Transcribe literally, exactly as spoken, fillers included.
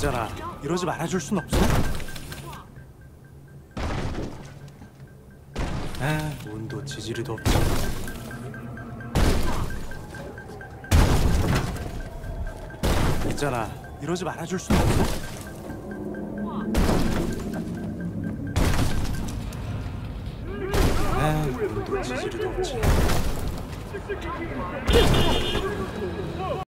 있잖아. 이러지 말아줄 순 없어? 아, 운도 지지리도 없지. 있잖아. 이러지 말아줄 순 없어? 아, 운도 지지리도 없지.